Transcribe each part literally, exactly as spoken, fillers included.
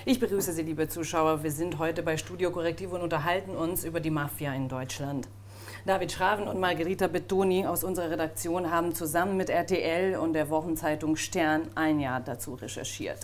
Ich begrüße Sie, liebe Zuschauer. Wir sind heute bei Studio Correctivo und unterhalten uns über die Mafia in Deutschland. David Schraven und Margherita Bettoni aus unserer Redaktion haben zusammen mit R T L und der Wochenzeitung Stern ein Jahr dazu recherchiert.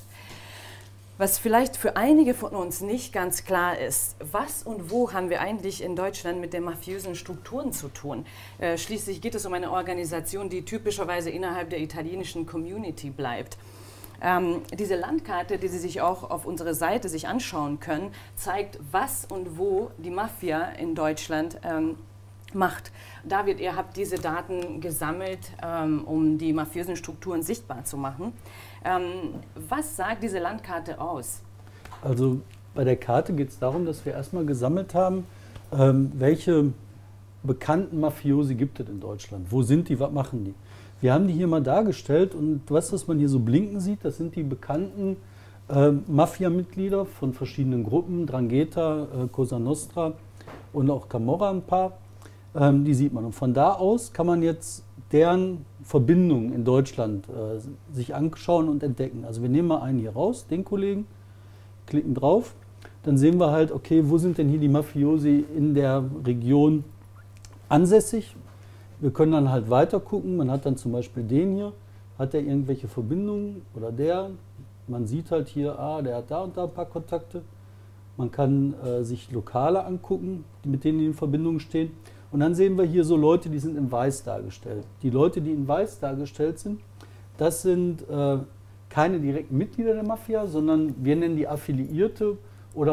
Was vielleicht für einige von uns nicht ganz klar ist, was und wo haben wir eigentlich in Deutschland mit den mafiösen Strukturen zu tun? Äh, schließlich geht es um eine Organisation, die typischerweise innerhalb der italienischen Community bleibt. Ähm, diese Landkarte, die Sie sich auch auf unserer Seite sich anschauen können, zeigt, was und wo die Mafia in Deutschland ähm, macht. David, ihr habt diese Daten gesammelt, ähm, um die mafiösen Strukturen sichtbar zu machen. Ähm, was sagt diese Landkarte aus? Also bei der Karte geht es darum, dass wir erstmal gesammelt haben, ähm, welche bekannten Mafiosi gibt es in Deutschland. Wo sind die, was machen die? Wir haben die hier mal dargestellt und was, was man hier so blinken sieht, das sind die bekannten äh, Mafia-Mitglieder von verschiedenen Gruppen, Drangheta, äh, Cosa Nostra und auch Camorra ein paar. Die sieht man. Und von da aus kann man jetzt deren Verbindungen in Deutschland äh, sich anschauen und entdecken. Also wir nehmen mal einen hier raus, den Kollegen, klicken drauf, dann sehen wir halt, okay, wo sind denn hier die Mafiosi in der Region ansässig? Wir können dann halt weiter gucken. Man hat dann zum Beispiel den hier, hat der irgendwelche Verbindungen oder der? Man sieht halt hier, ah, der hat da und da ein paar Kontakte. Man kann äh, sich Lokale angucken, mit denen die in Verbindung stehen. Und dann sehen wir hier so Leute, die sind in Weiß dargestellt. Die Leute, die in Weiß dargestellt sind, das sind äh, keine direkten Mitglieder der Mafia, sondern wir nennen die Affiliierte oder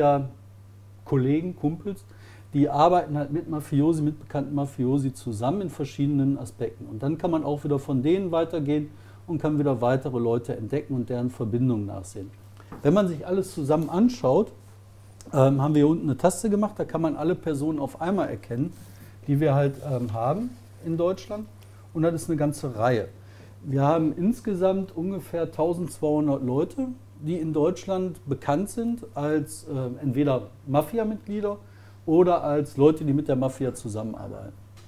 Mafia-Kollegen, Kumpels. Die arbeiten halt mit Mafiosi, mit bekannten Mafiosi zusammen in verschiedenen Aspekten. Und dann kann man auch wieder von denen weitergehen und kann wieder weitere Leute entdecken und deren Verbindungen nachsehen. Wenn man sich alles zusammen anschaut, ähm, haben wir hier unten eine Taste gemacht, da kann man alle Personen auf einmal erkennen, die wir halt ähm, haben in Deutschland, und das ist eine ganze Reihe. Wir haben insgesamt ungefähr eintausendzweihundert Leute, die in Deutschland bekannt sind als äh, entweder Mafia-Mitglieder oder als Leute, die mit der Mafia zusammenarbeiten.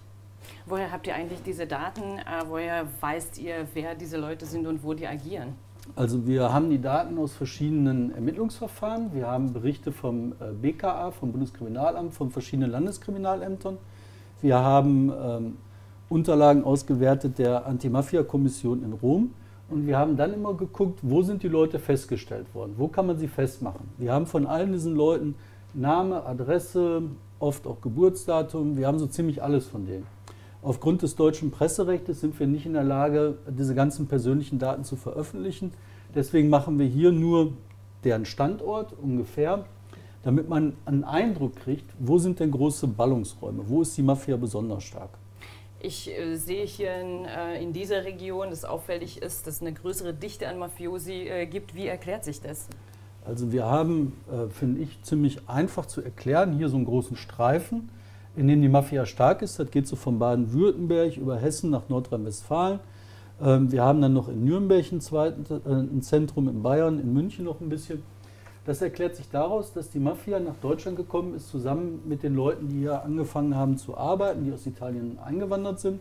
Woher habt ihr eigentlich diese Daten? Äh, woher weißt ihr, wer diese Leute sind und wo die agieren? Also wir haben die Daten aus verschiedenen Ermittlungsverfahren. Wir haben Berichte vom äh, B K A, vom Bundeskriminalamt, von verschiedenen Landeskriminalämtern. Wir haben ähm, Unterlagen ausgewertet der Anti-Mafia-Kommission in Rom und wir haben dann immer geguckt, wo sind die Leute festgestellt worden, wo kann man sie festmachen. Wir haben von allen diesen Leuten Name, Adresse, oft auch Geburtsdatum, wir haben so ziemlich alles von denen. Aufgrund des deutschen Presserechts sind wir nicht in der Lage, diese ganzen persönlichen Daten zu veröffentlichen. Deswegen machen wir hier nur deren Standort ungefähr, damit man einen Eindruck kriegt, wo sind denn große Ballungsräume, wo ist die Mafia besonders stark. Ich äh, sehe hier in, äh, in dieser Region, dass auffällig ist, dass es eine größere Dichte an Mafiosi äh, gibt. Wie erklärt sich das? Also wir haben, äh, finde ich, ziemlich einfach zu erklären, hier so einen großen Streifen, in dem die Mafia stark ist. Das geht so von Baden-Württemberg über Hessen nach Nordrhein-Westfalen. Ähm, wir haben dann noch in Nürnberg ein, zweiten, äh, ein Zentrum, in Bayern, in München noch ein bisschen. Das erklärt sich daraus, dass die Mafia nach Deutschland gekommen ist, zusammen mit den Leuten, die hier angefangen haben zu arbeiten, die aus Italien eingewandert sind.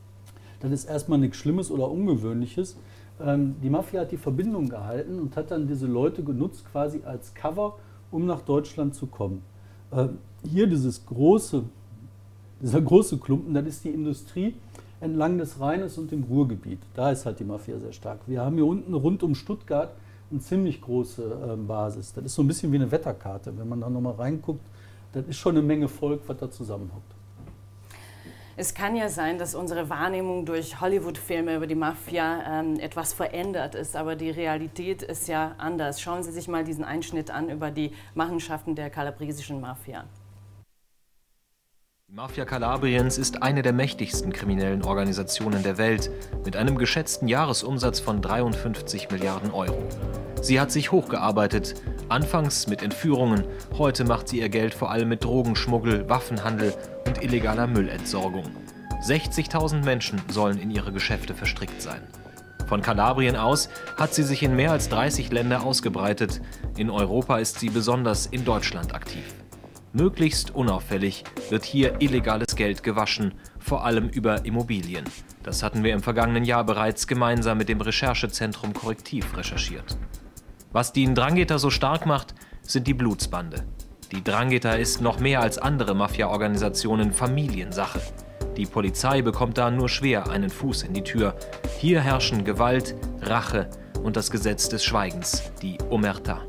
Das ist erstmal nichts Schlimmes oder Ungewöhnliches. Ähm, die Mafia hat die Verbindung gehalten und hat dann diese Leute genutzt, quasi als Cover, um nach Deutschland zu kommen. Ähm, hier dieses große, dieser große Klumpen, das ist die Industrie entlang des Rheines und dem Ruhrgebiet. Da ist halt die Mafia sehr stark. Wir haben hier unten rund um Stuttgart eine ziemlich große äh, Basis. Das ist so ein bisschen wie eine Wetterkarte. Wenn man da nochmal reinguckt, das ist schon eine Menge Volk, was da zusammenhockt. Es kann ja sein, dass unsere Wahrnehmung durch Hollywood-Filme über die Mafia ähm, etwas verändert ist, aber die Realität ist ja anders. Schauen Sie sich mal diesen Einschnitt an über die Machenschaften der kalabresischen Mafia. Die Mafia Kalabriens ist eine der mächtigsten kriminellen Organisationen der Welt mit einem geschätzten Jahresumsatz von dreiundfünfzig Milliarden Euro. Sie hat sich hochgearbeitet, anfangs mit Entführungen, heute macht sie ihr Geld vor allem mit Drogenschmuggel, Waffenhandel und illegaler Müllentsorgung. sechzigtausend Menschen sollen in ihre Geschäfte verstrickt sein. Von Kalabrien aus hat sie sich in mehr als dreißig Länder ausgebreitet. In Europa ist sie besonders in Deutschland aktiv. Möglichst unauffällig wird hier illegales Geld gewaschen, vor allem über Immobilien. Das hatten wir im vergangenen Jahr bereits gemeinsam mit dem Recherchezentrum Correctiv recherchiert. Was die 'Ndrangheta so stark macht, sind die Blutsbande. Die 'Ndrangheta ist noch mehr als andere Mafia-Organisationen Familiensache. Die Polizei bekommt da nur schwer einen Fuß in die Tür. Hier herrschen Gewalt, Rache und das Gesetz des Schweigens, die Omerta.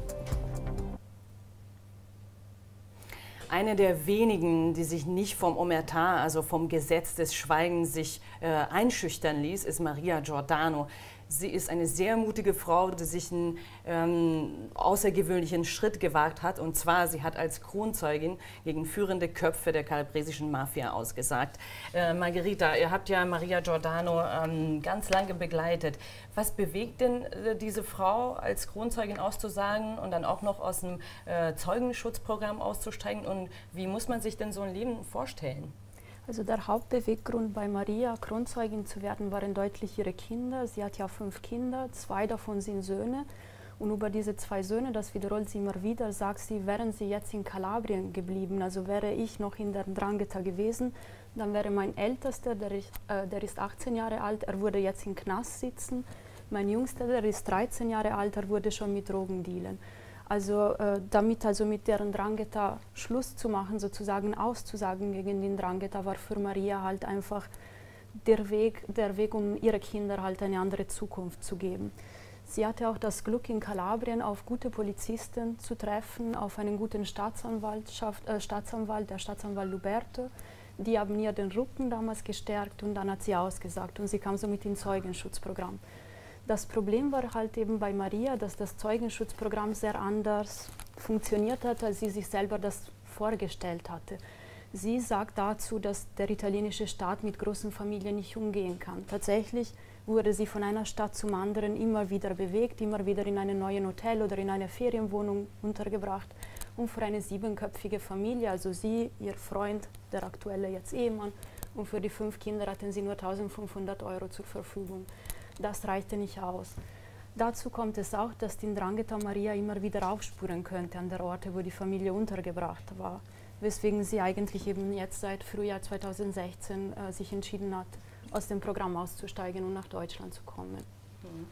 Eine der wenigen, die sich nicht vom Omerta, also vom Gesetz des Schweigens, sich äh, einschüchtern ließ, ist Maria Giordano. Sie ist eine sehr mutige Frau, die sich einen ähm, außergewöhnlichen Schritt gewagt hat. Und zwar, sie hat als Kronzeugin gegen führende Köpfe der kalabresischen Mafia ausgesagt. Äh, Margherita, ihr habt ja Maria Giordano ähm, ganz lange begleitet. Was bewegt denn äh, diese Frau, als Kronzeugin auszusagen und dann auch noch aus dem äh, Zeugenschutzprogramm auszusteigen? Und wie muss man sich denn so ein Leben vorstellen? Also der Hauptbeweggrund bei Maria, Kronzeugin zu werden, waren deutlich ihre Kinder. Sie hat ja fünf Kinder, zwei davon sind Söhne. Und über diese zwei Söhne, das wiederholt sie immer wieder, sagt sie, wären sie jetzt in Kalabrien geblieben, also wäre ich noch in der 'Ndrangheta gewesen, dann wäre mein Ältester, der ist, äh, der ist achtzehn Jahre alt, er würde jetzt im Knast sitzen. Mein Jüngster, der ist dreizehn Jahre alt, er würde schon mit Drogen dealen. Also äh, damit also mit der 'Ndrangheta Schluss zu machen, sozusagen auszusagen gegen die 'Ndrangheta, war für Maria halt einfach der Weg, der Weg, um ihre Kinder halt eine andere Zukunft zu geben. Sie hatte auch das Glück, in Kalabrien auf gute Polizisten zu treffen, auf einen guten Staatsanwaltschaft, äh, Staatsanwalt, der Staatsanwalt Luberto. Die haben ihr den Rücken damals gestärkt und dann hat sie ausgesagt und sie kam somit ins Zeugenschutzprogramm. Das Problem war halt eben bei Maria, dass das Zeugenschutzprogramm sehr anders funktioniert hat, als sie sich selber das vorgestellt hatte. Sie sagt dazu, dass der italienische Staat mit großen Familien nicht umgehen kann. Tatsächlich wurde sie von einer Stadt zum anderen immer wieder bewegt, immer wieder in einem neuen Hotel oder in einer Ferienwohnung untergebracht. Und für eine siebenköpfige Familie, also sie, ihr Freund, der aktuelle jetzt Ehemann, und für die fünf Kinder hatten sie nur eintausendfünfhundert Euro zur Verfügung. Das reichte nicht aus. Dazu kommt es auch, dass die 'Ndrangheta Maria immer wieder aufspüren könnte an der Orte, wo die Familie untergebracht war, weswegen sie eigentlich eben jetzt seit Frühjahr zweitausendsechzehn äh, sich entschieden hat, aus dem Programm auszusteigen und nach Deutschland zu kommen. Mhm.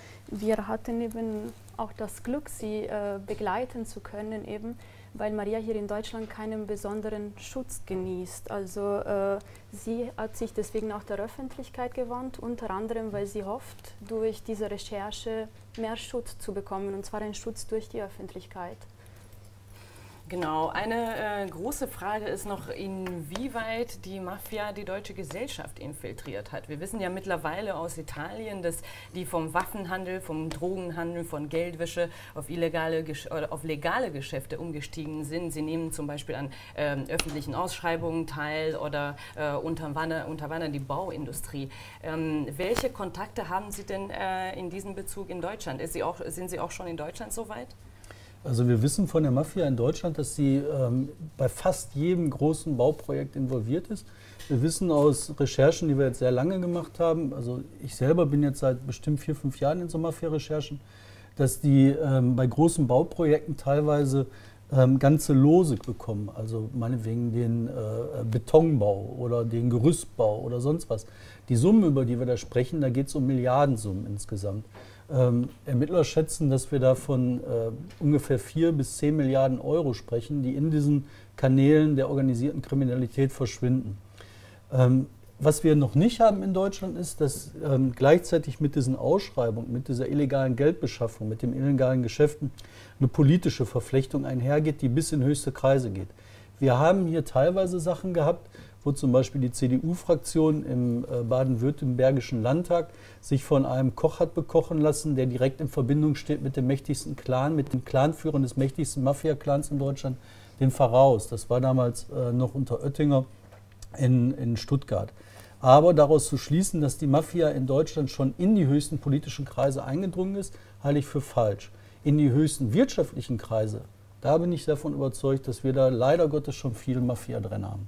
Wir hatten eben auch das Glück, sie äh, begleiten zu können, eben, weil Maria hier in Deutschland keinen besonderen Schutz genießt. Also äh, sie hat sich deswegen auch der Öffentlichkeit gewandt, unter anderem, weil sie hofft, durch diese Recherche mehr Schutz zu bekommen, und zwar einen Schutz durch die Öffentlichkeit. Genau, eine äh, große Frage ist noch, inwieweit die Mafia die deutsche Gesellschaft infiltriert hat. Wir wissen ja mittlerweile aus Italien, dass die vom Waffenhandel, vom Drogenhandel, von Geldwäsche auf, illegale, oder auf legale Geschäfte umgestiegen sind. Sie nehmen zum Beispiel an äh, öffentlichen Ausschreibungen teil oder äh, unterwandern, unterwandern die Bauindustrie. Ähm, welche Kontakte haben Sie denn äh, in diesem Bezug in Deutschland? Ist Sie auch, sind Sie auch schon in Deutschland soweit? Also wir wissen von der Mafia in Deutschland, dass sie ähm, bei fast jedem großen Bauprojekt involviert ist. Wir wissen aus Recherchen, die wir jetzt sehr lange gemacht haben, also ich selber bin jetzt seit bestimmt vier, fünf Jahren in so Mafia-Recherchen, dass die ähm, bei großen Bauprojekten teilweise ähm, ganze Lose bekommen, also meinetwegen den äh, Betonbau oder den Gerüstbau oder sonst was. Die Summen, über die wir da sprechen, da geht es um Milliardensummen insgesamt. Ähm, Ermittler schätzen, dass wir da von äh, ungefähr vier bis zehn Milliarden Euro sprechen, die in diesen Kanälen der organisierten Kriminalität verschwinden. Ähm, was wir noch nicht haben in Deutschland ist, dass ähm, gleichzeitig mit diesen Ausschreibungen, mit dieser illegalen Geldbeschaffung, mit den illegalen Geschäften eine politische Verflechtung einhergeht, die bis in höchste Kreise geht. Wir haben hier teilweise Sachen gehabt, wo zum Beispiel die C D U-Fraktion im äh, baden-württembergischen Landtag sich von einem Koch hat bekochen lassen, der direkt in Verbindung steht mit dem mächtigsten Clan, mit dem Clanführer des mächtigsten Mafia-Clans in Deutschland, den Pharaos. Das war damals äh, noch unter Oettinger in, in Stuttgart. Aber daraus zu schließen, dass die Mafia in Deutschland schon in die höchsten politischen Kreise eingedrungen ist, halte ich für falsch. In die höchsten wirtschaftlichen Kreise, da bin ich davon überzeugt, dass wir da leider Gottes schon viel Mafia drin haben.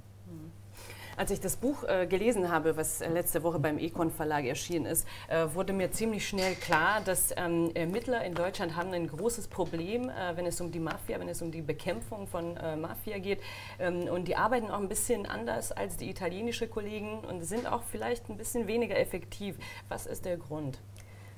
Als ich das Buch äh, gelesen habe, was äh, letzte Woche beim Econ Verlag erschienen ist, äh, wurde mir ziemlich schnell klar, dass ähm, Ermittler in Deutschland haben ein großes Problem, äh, wenn es um die Mafia, wenn es um die Bekämpfung von äh, Mafia geht. Ähm, und die arbeiten auch ein bisschen anders als die italienischen Kollegen und sind auch vielleicht ein bisschen weniger effektiv. Was ist der Grund?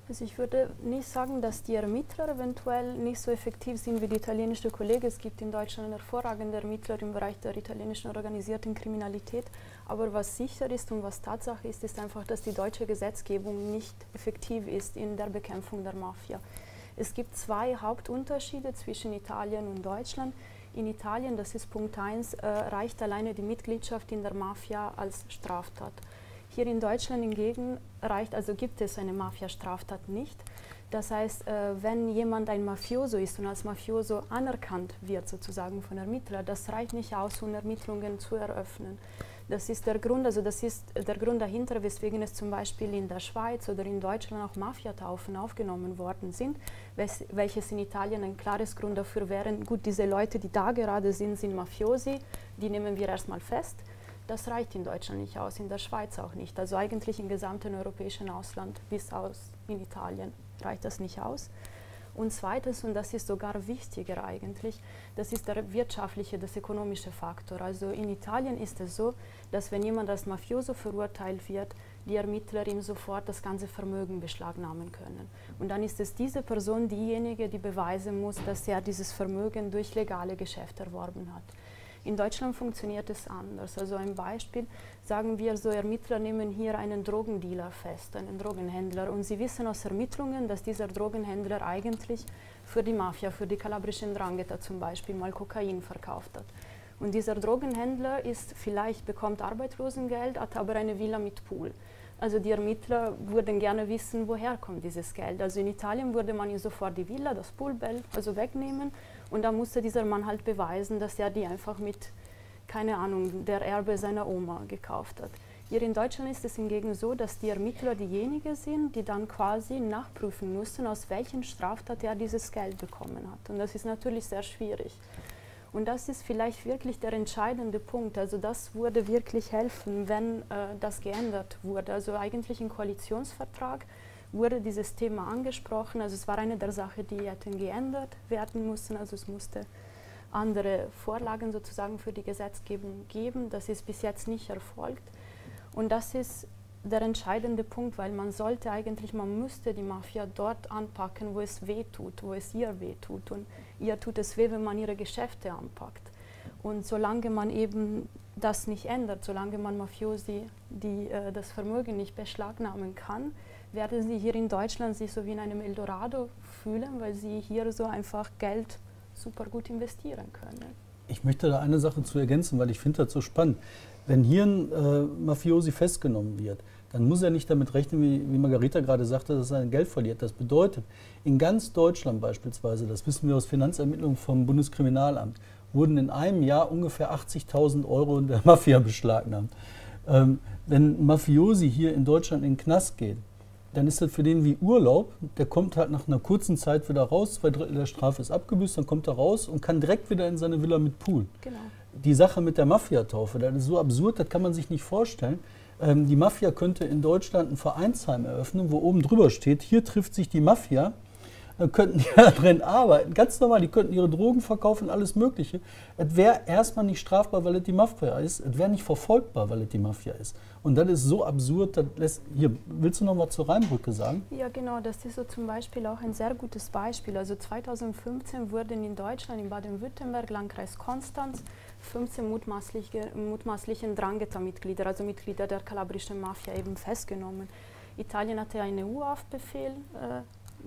Also ich würde nicht sagen, dass die Ermittler eventuell nicht so effektiv sind wie die italienische Kollegen. Es gibt in Deutschland hervorragende Ermittler im Bereich der italienischen organisierten Kriminalität. Aber was sicher ist und was Tatsache ist, ist einfach, dass die deutsche Gesetzgebung nicht effektiv ist in der Bekämpfung der Mafia. Es gibt zwei Hauptunterschiede zwischen Italien und Deutschland. In Italien, das ist Punkt eins, äh, reicht alleine die Mitgliedschaft in der Mafia als Straftat. Hier in Deutschland hingegen reicht, also gibt es eine Mafia-Straftat nicht. Das heißt, äh, wenn jemand ein Mafioso ist und als Mafioso anerkannt wird, sozusagen von Ermittlern, das reicht nicht aus, um Ermittlungen zu eröffnen. Das ist der Grund, also das ist der Grund dahinter, weswegen es zum Beispiel in der Schweiz oder in Deutschland auch Mafiataufen aufgenommen worden sind, welches in Italien ein klares Grund dafür wäre. Gut, diese Leute, die da gerade sind, sind Mafiosi, die nehmen wir erstmal fest. Das reicht in Deutschland nicht aus, in der Schweiz auch nicht. Also eigentlich im gesamten europäischen Ausland bis aus in Italien reicht das nicht aus. Und zweitens, und das ist sogar wichtiger eigentlich, das ist der wirtschaftliche, das ökonomische Faktor. Also in Italien ist es so, dass wenn jemand als Mafioso verurteilt wird, die Ermittler ihm sofort das ganze Vermögen beschlagnahmen können. Und dann ist es diese Person diejenige, die beweisen muss, dass er dieses Vermögen durch legale Geschäfte erworben hat. In Deutschland funktioniert es anders. Also ein Beispiel, sagen wir so, Ermittler nehmen hier einen Drogendealer fest, einen Drogenhändler, und sie wissen aus Ermittlungen, dass dieser Drogenhändler eigentlich für die Mafia, für die kalabrischen Ndrangheta zum Beispiel mal Kokain verkauft hat. Und dieser Drogenhändler ist vielleicht, bekommt Arbeitslosengeld, hat aber eine Villa mit Pool. Also die Ermittler würden gerne wissen, woher kommt dieses Geld. Also in Italien würde man ihm sofort die Villa, das Poolbell, also wegnehmen. Und da musste dieser Mann halt beweisen, dass er die einfach mit, keine Ahnung, der Erbe seiner Oma gekauft hat. Hier in Deutschland ist es hingegen so, dass die Ermittler diejenigen sind, die dann quasi nachprüfen müssen, aus welchen Straftat er dieses Geld bekommen hat. Und das ist natürlich sehr schwierig. Und das ist vielleicht wirklich der entscheidende Punkt. Also das würde wirklich helfen, wenn äh, das geändert wurde. Also eigentlich im Koalitionsvertrag wurde dieses Thema angesprochen. Also es war eine der Sachen, die hätten geändert werden müssen. Also es musste andere Vorlagen sozusagen für die Gesetzgebung geben. Das ist bis jetzt nicht erfolgt. Und das ist der entscheidende Punkt, weil man sollte eigentlich, man müsste die Mafia dort anpacken, wo es weh tut, wo es ihr weh tut. Und ihr tut es weh, wenn man ihre Geschäfte anpackt. Und solange man eben das nicht ändert, solange man Mafiosi die, äh, das Vermögen nicht beschlagnahmen kann, werden sie hier in Deutschland sich so wie in einem Eldorado fühlen, weil sie hier so einfach Geld super gut investieren können. Ich möchte da eine Sache zu ergänzen, weil ich finde das so spannend. Wenn hier ein äh, Mafiosi festgenommen wird, dann muss er nicht damit rechnen, wie, wie Margarita gerade sagte, dass er sein Geld verliert. Das bedeutet, in ganz Deutschland beispielsweise, das wissen wir aus Finanzermittlungen vom Bundeskriminalamt, wurden in einem Jahr ungefähr achtzigtausend Euro der Mafia beschlagnahmt. Ähm, wenn ein Mafiosi hier in Deutschland in den Knast geht, dann ist das für den wie Urlaub. Der kommt halt nach einer kurzen Zeit wieder raus, zwei Drittel der Strafe ist abgebüßt, dann kommt er raus und kann direkt wieder in seine Villa mit Pool. Genau. Die Sache mit der Mafiataufe, das ist so absurd, das kann man sich nicht vorstellen. Ähm, die Mafia könnte in Deutschland ein Vereinsheim eröffnen, wo oben drüber steht, hier trifft sich die Mafia. Dann könnten die da drin arbeiten, ganz normal, die könnten ihre Drogen verkaufen, alles Mögliche. Es wäre erstmal nicht strafbar, weil es die Mafia ist, es wäre nicht verfolgbar, weil es die Mafia ist. Und das ist so absurd, das lässt, hier, willst du noch was zur Rheinbrücke sagen? Ja genau, das ist so zum Beispiel auch ein sehr gutes Beispiel. Also zweitausendfünfzehn wurden in Deutschland, in Baden-Württemberg, Landkreis Konstanz, fünfzehn mutmaßliche, mutmaßliche Ndrangheta-Mitglieder, also Mitglieder der kalabrischen Mafia, eben festgenommen. Italien hatte einen E U-Haftbefehl äh,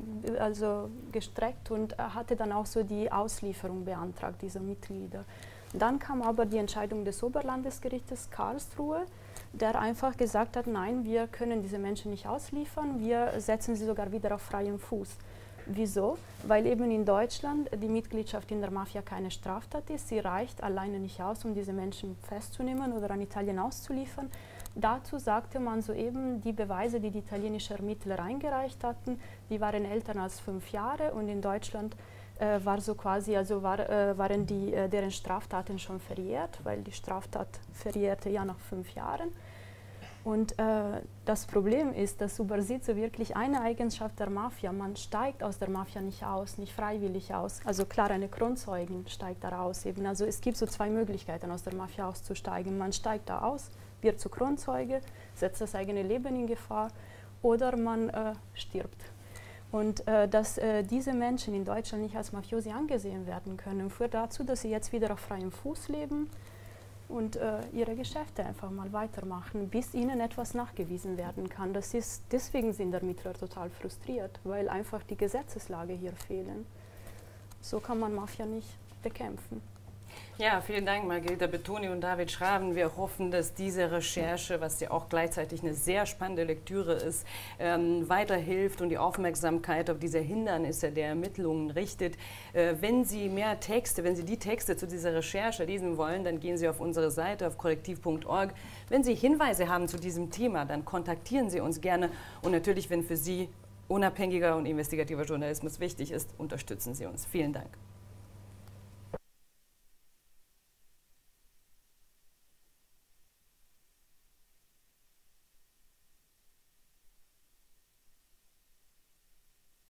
also gestreckt und hatte dann auch so die Auslieferung beantragt dieser Mitglieder. Dann kam aber die Entscheidung des Oberlandesgerichtes Karlsruhe, der einfach gesagt hat, nein, wir können diese Menschen nicht ausliefern, wir setzen sie sogar wieder auf freien Fuß. Wieso? Weil eben in Deutschland die Mitgliedschaft in der Mafia keine Straftat ist, sie reicht alleine nicht aus, um diese Menschen festzunehmen oder an Italien auszuliefern. Dazu sagte man soeben, die Beweise, die die italienischen Ermittler eingereicht hatten, die waren älter als fünf Jahre und in Deutschland äh, war so quasi, also war, äh, waren die, äh, deren Straftaten schon verjährt, weil die Straftat verjährte ja nach fünf Jahren. Und äh, das Problem ist, das übersieht so wirklich eine Eigenschaft der Mafia. Man steigt aus der Mafia nicht aus, nicht freiwillig aus. Also klar, eine Kronzeugin steigt da raus eben. Also es gibt so zwei Möglichkeiten, aus der Mafia auszusteigen. Man steigt da aus, wird zu Kronzeuge, setzt das eigene Leben in Gefahr oder man äh, stirbt. Und äh, dass äh, diese Menschen in Deutschland nicht als Mafiosi angesehen werden können, führt dazu, dass sie jetzt wieder auf freiem Fuß leben und äh, ihre Geschäfte einfach mal weitermachen, bis ihnen etwas nachgewiesen werden kann. Das ist, deswegen sind Ermittler total frustriert, weil einfach die Gesetzeslage hier fehlen. So kann man Mafia nicht bekämpfen. Ja, vielen Dank, Margherita Bettoni und David Schraven. Wir hoffen, dass diese Recherche, was ja auch gleichzeitig eine sehr spannende Lektüre ist, ähm, weiterhilft und die Aufmerksamkeit auf diese Hindernisse der Ermittlungen richtet. Äh, wenn Sie mehr Texte, wenn Sie die Texte zu dieser Recherche lesen wollen, dann gehen Sie auf unsere Seite auf korrektiv punkt org. Wenn Sie Hinweise haben zu diesem Thema, dann kontaktieren Sie uns gerne. Und natürlich, wenn für Sie unabhängiger und investigativer Journalismus wichtig ist, unterstützen Sie uns. Vielen Dank.